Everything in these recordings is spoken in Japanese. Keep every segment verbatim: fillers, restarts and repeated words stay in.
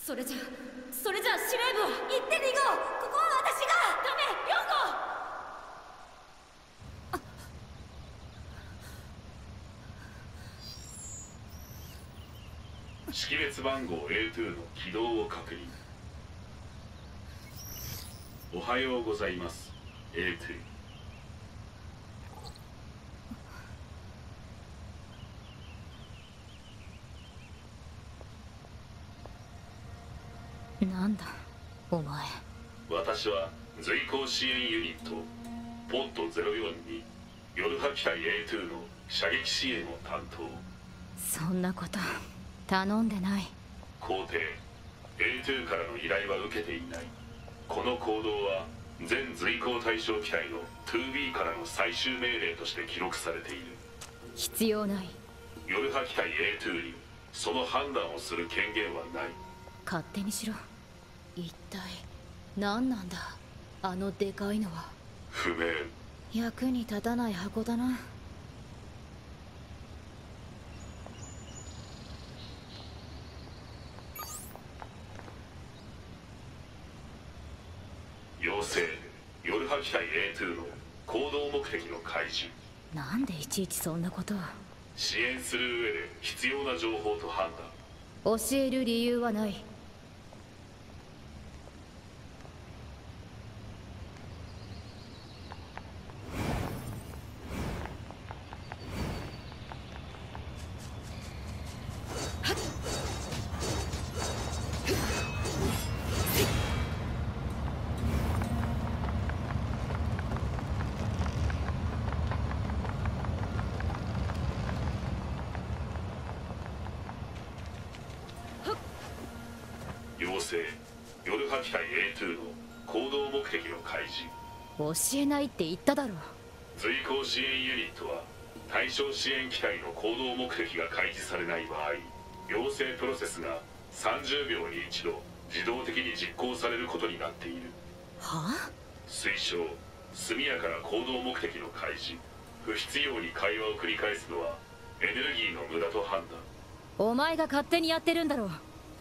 それじゃそれじゃ司令部は行って逃ごう。ここは私が。ダメ、ヨンゴ。識別番号 エーに の起動を確認。おはようございます エーに。 なんだお前。 私は随行支援ユニットポッドゼロよんに夜波機体 エーに の射撃支援を担当。 そんなこと頼んでない。 皇帝 エーに からの依頼は受けていない。この行動は全随行対象機体の ツービー からの最終命令として記録されている。 必要ない。 夜波機体 エーに にその判断をする権限はない。 勝手にしろ。一体何なんだあのでかいのは。 不明。 役に立たない箱だな。 要請夜波機体 エーに の行動目的の開示。 なんでいちいちそんなことを。 支援する上で必要な情報と判断。 教える理由はない。 要請夜波機体 エーに の行動目的の開示。 教えないって言っただろう。 随行支援ユニットは対象支援機体の行動目的が開示されない場合、要請プロセスがさんじゅうびょうに一度自動的に実行されることになっている。 はあ。 推奨速やかな行動目的の開示。不必要に会話を繰り返すのはエネルギーの無駄と判断。 お前が勝手にやってるんだろう。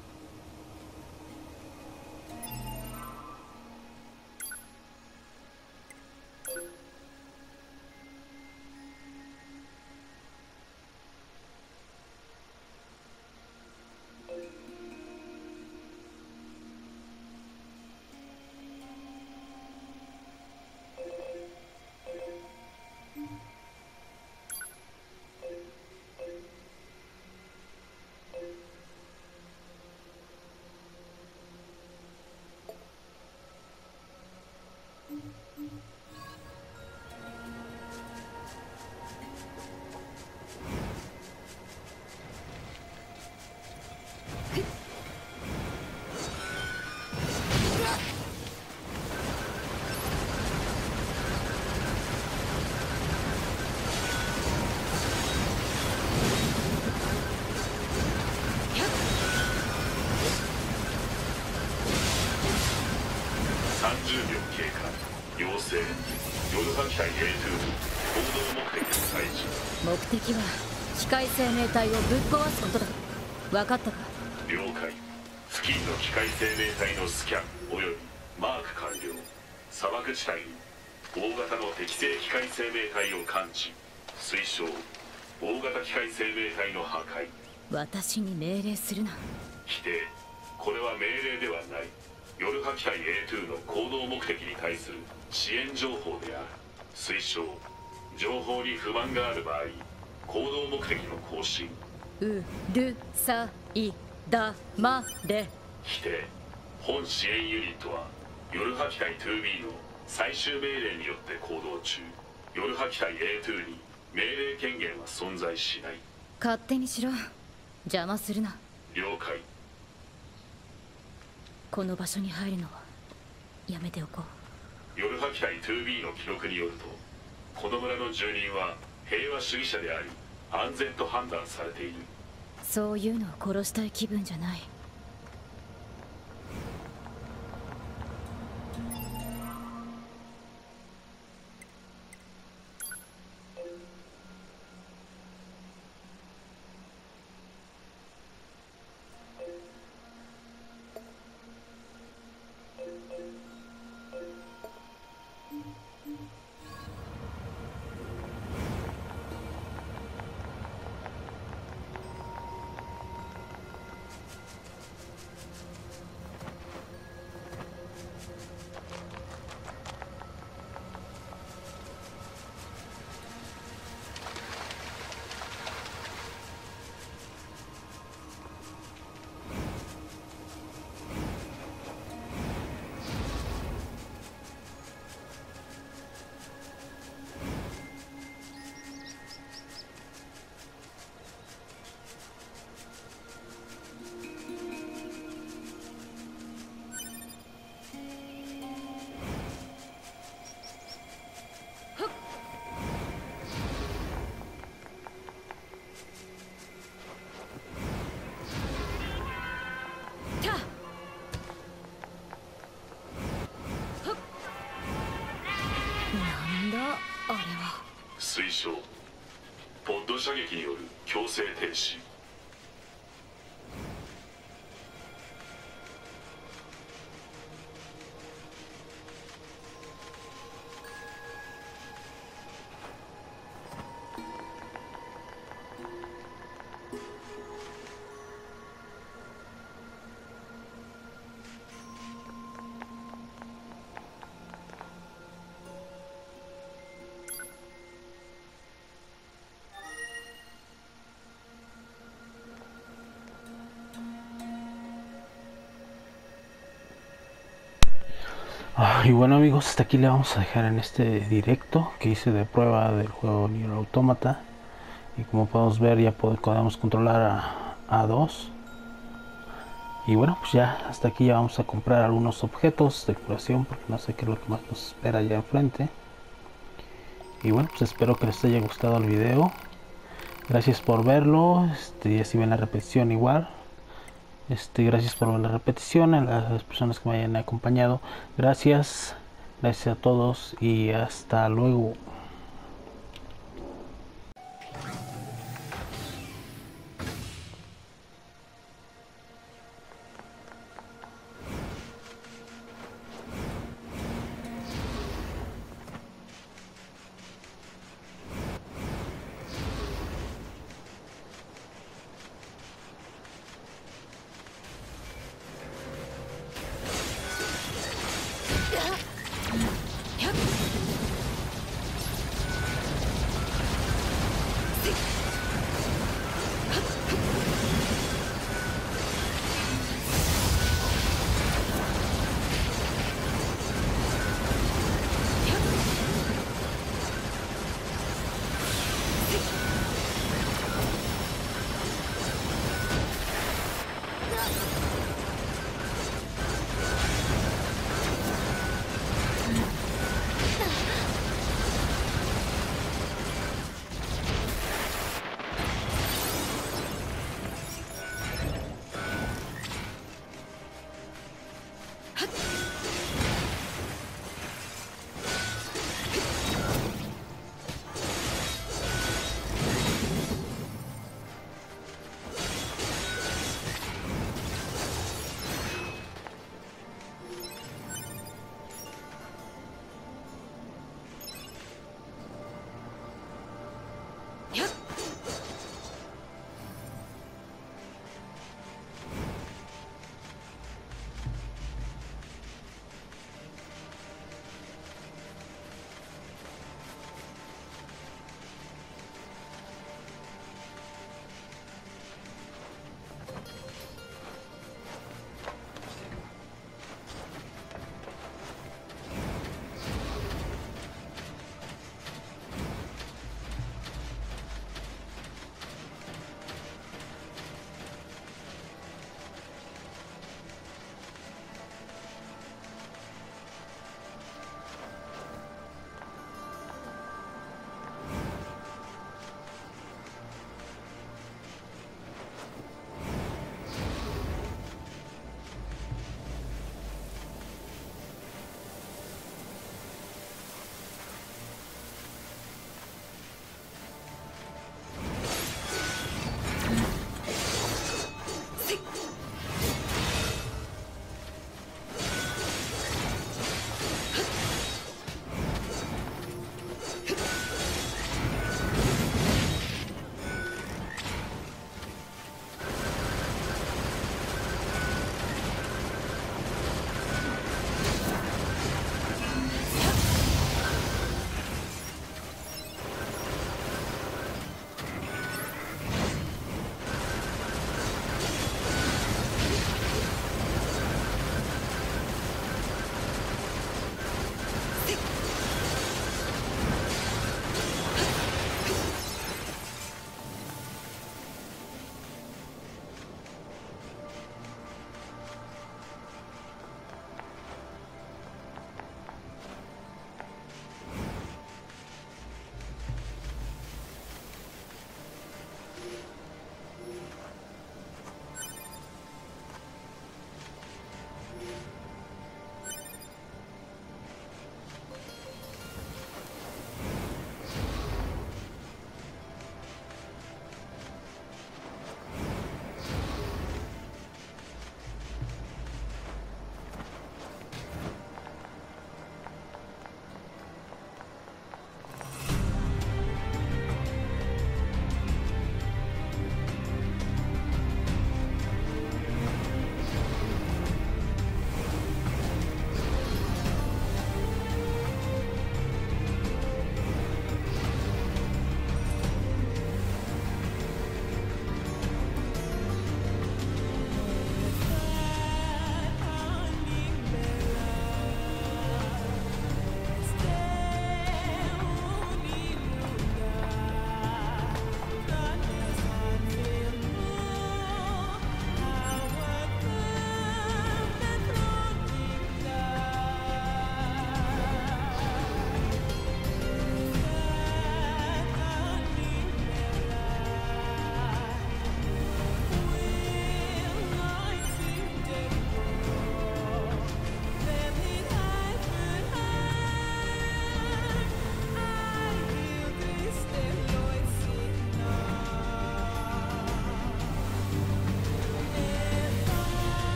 さんじゅうびょう経過。要請夜波機体 エーに 行動目的の開示。 目的は機械生命体をぶっ壊すことだ。分かったか。 了解。付近の機械生命体のスキャンおよびマーク完了。砂漠地帯に大型の適正機械生命体を感知。推奨大型機械生命体の破壊。 私に命令するな。 否定。これは命令ではない。夜波機体 エーに の行動目的に対する支援情報である。推奨情報に不満がある場合行動目的の更新。 うるさいだまれ。 否定。本支援ユニットは夜波機体 ツービー の最終命令によって行動中。夜波機体 エーに に命令権限は存在しない。 勝手にしろ。邪魔するな。 了解。 この場所に入るのはやめておこう。夜波機体 ツービー の記録によるとこの村の住人は平和主義者であり安全と判断されている。 そういうのを殺したい気分じゃない。 の射撃による強制停止。 Ah, y bueno amigos, hasta aquí le vamos a dejar en este directo que hice de prueba del juego Nier Automata. Y como podemos ver ya podemos controlar a, a dos. Y bueno, pues ya hasta aquí ya vamos a comprar algunos objetos de curación porque no sé qué es lo que más nos espera allá enfrente. Y bueno, pues espero que les haya gustado el video. Gracias por verlo, este, si ven la repetición igual. Este, gracias por ver la repetición, a las personas que me hayan acompañado. Gracias, gracias a todos y hasta luego.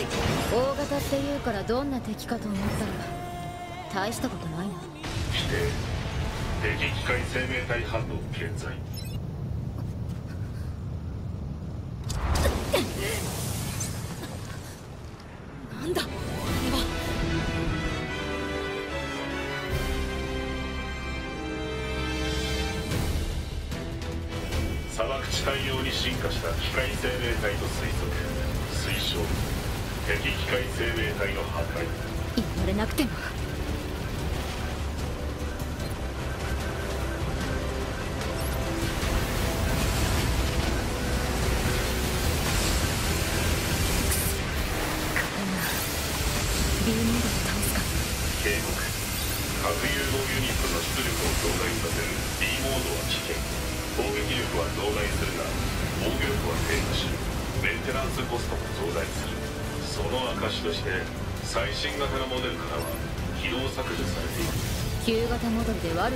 大型っていうからどんな敵かと思ったら大したことないな。 否定。敵機械生命体反応健在。 なんだこれは。 砂漠地帯用に進化した機械生命体と推測。推奨。敵機械生命体の破壊。 言われなくても。ビームで倒すか。 警告。核融合ユニットの出力を増大させる D モードは危険。攻撃力は増大するが防御力は低下し、メンテナンスコストも増大する。その証として最新型のモデルからは起動削除されている。 旧型モデルで悪かった。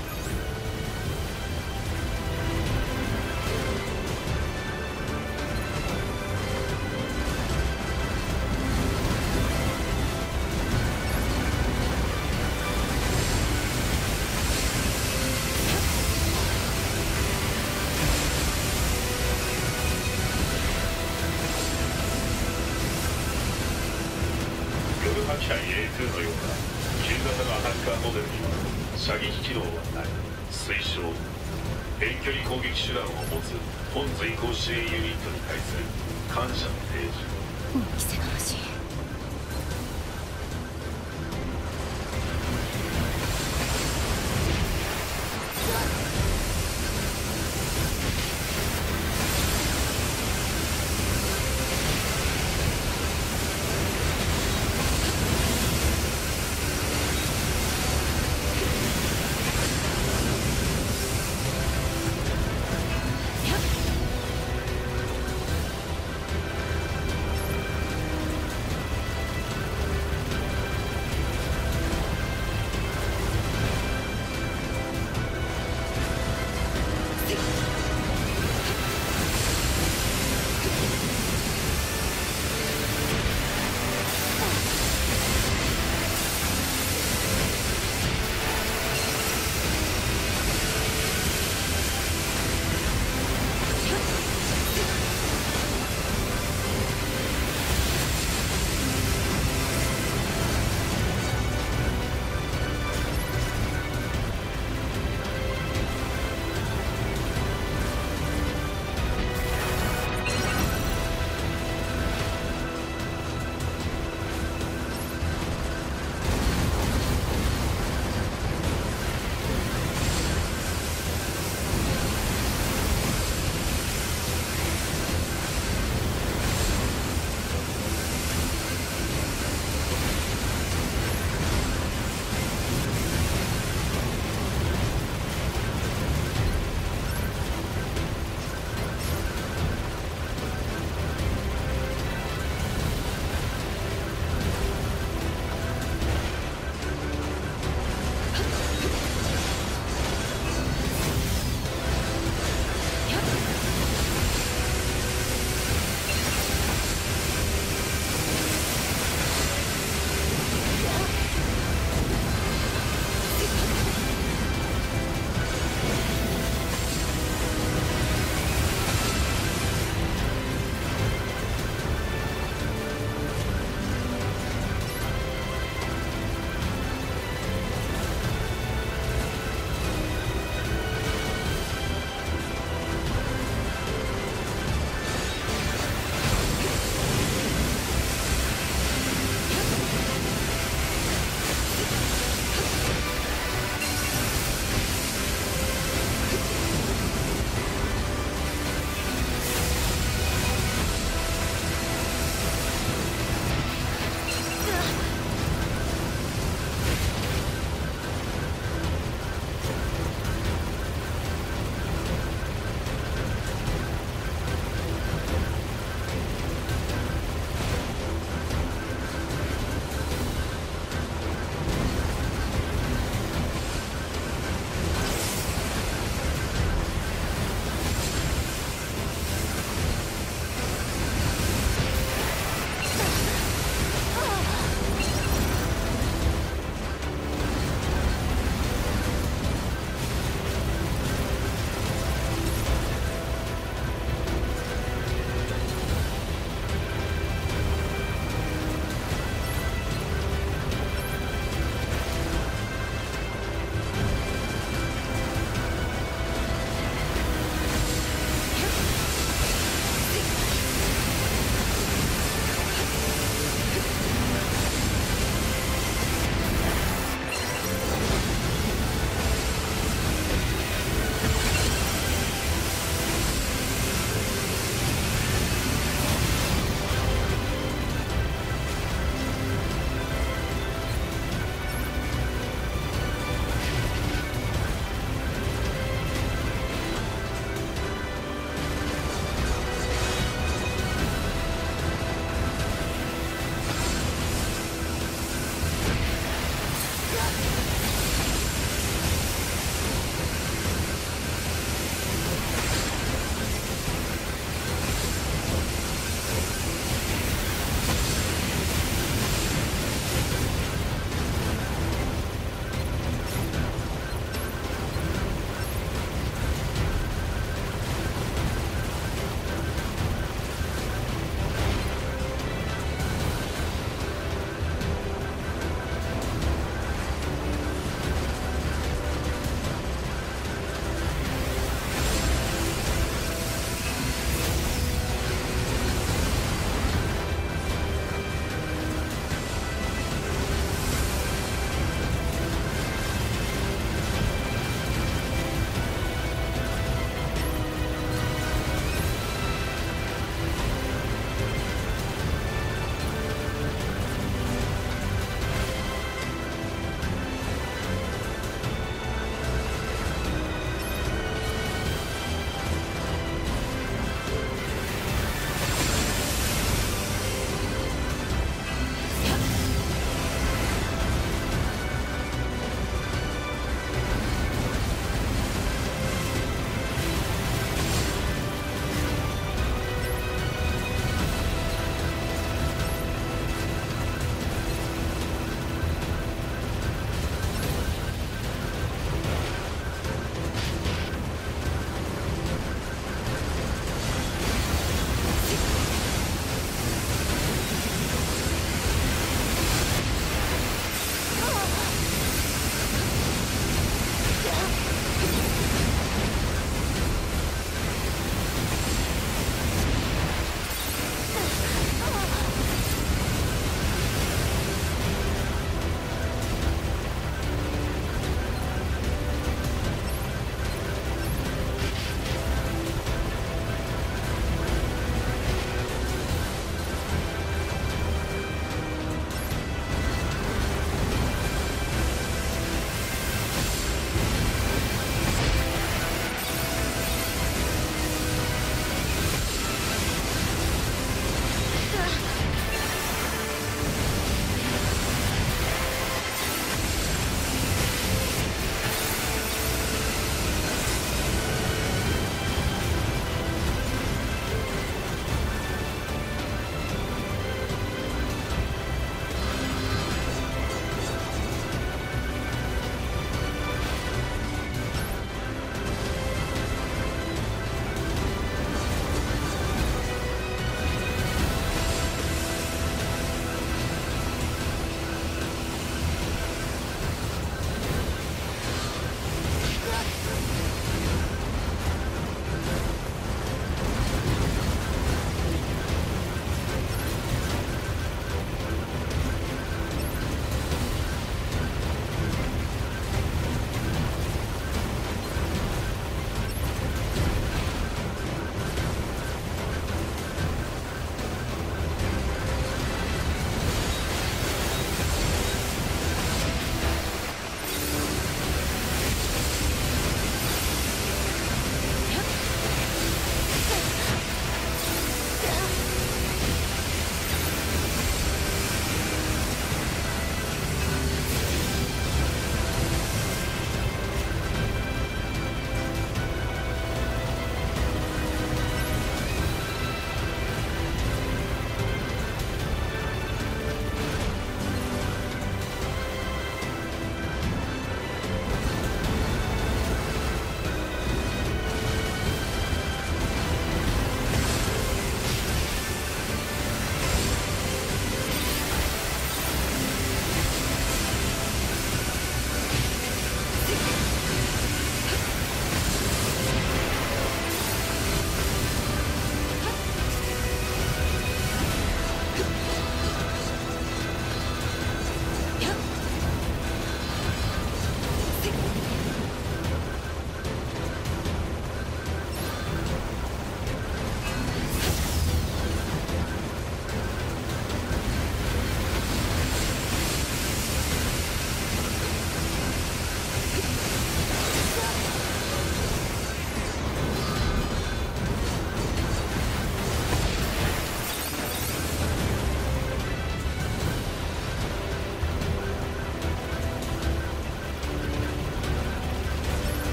機体 エーツー のような旧型のアタッカーモデルには射撃機能はない。推奨。遠距離攻撃手段を持つ本随行支援ユニットに対する感謝の提示。 もう着せがましい。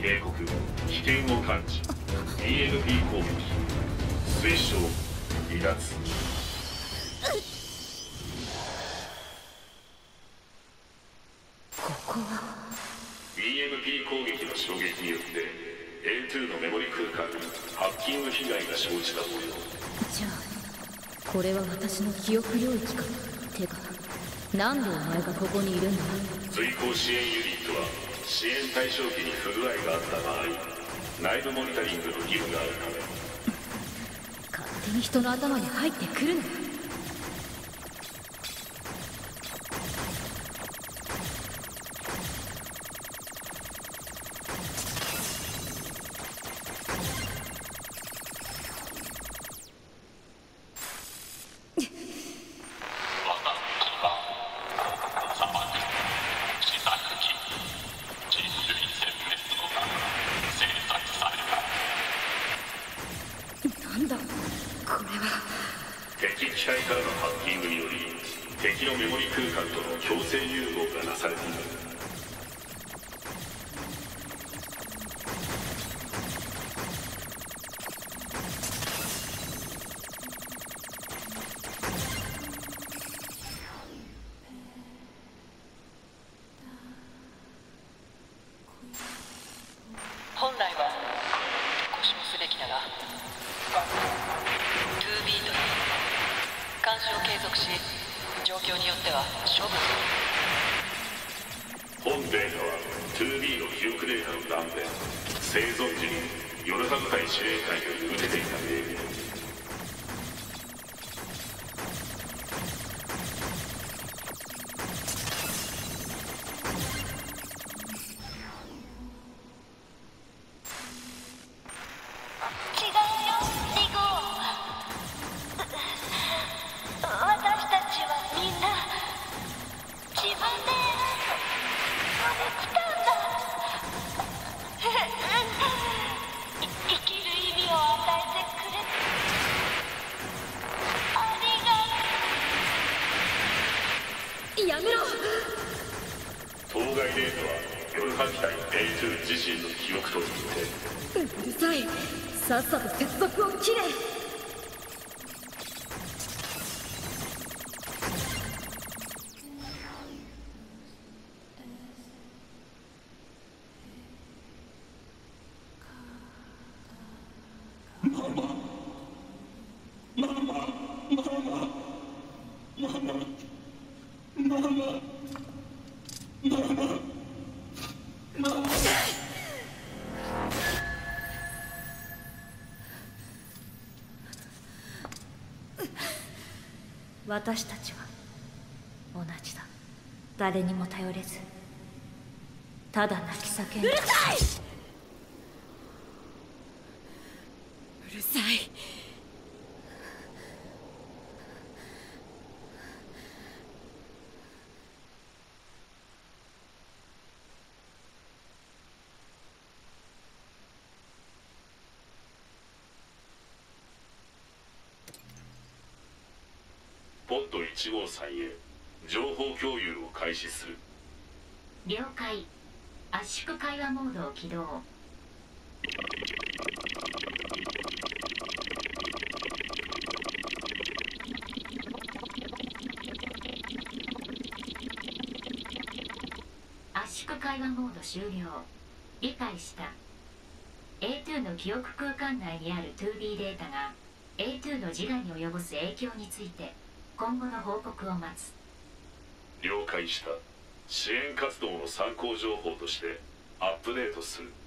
警告危険を感知 イーエヌピー 攻撃推奨離脱ここはイーエヌピー 攻撃の衝撃によって エーツー のメモリ空間にハッキング被害が生じた模様。 じゃあこれは私の記憶領域か。てかなんでお前がここにいるんだ。 随行支援ユニットは支援対象機に不具合があった場合内部モニタリングの義務があるため勝手に人の頭に入ってくるな。なんだこれは。 敵機体からのハッキングにより敵のメモリ空間との強制融合がなされている。 本来は故障すべきだが ツービー という監視を継続し状況によっては処分する。 本データは ツービー の記憶データの断片生存時にヨルハ部隊司令官より受けていた命令。 やめろ。 当該データはヨルハ機体 エーツー 自身の記憶と言ってうるさい。さっさと接続を切れ。私たちは同じだ。誰にも頼れずただ泣き叫んで。うるさいうるさい。 ポッドいちごうさんへ情報共有を開始する。 了解。圧縮会話モードを起動。圧縮会話モード終了。理解した。 エーツー の記憶空間内にある ツービー データが エーツー の自我に及ぼす影響について今後の報告を待つ。 了解した。支援活動の参考情報としてアップデートする。